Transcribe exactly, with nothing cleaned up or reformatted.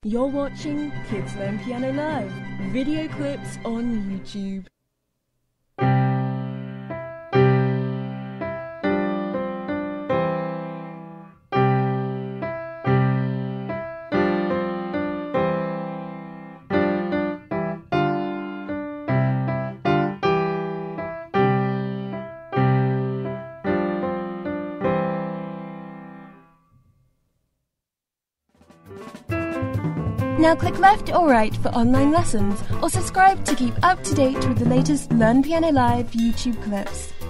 You're watching Kids Learn Piano Live, video clips on YouTube. Now click left or right for online lessons, or subscribe to keep up to date with the latest Learn Piano Live YouTube clips.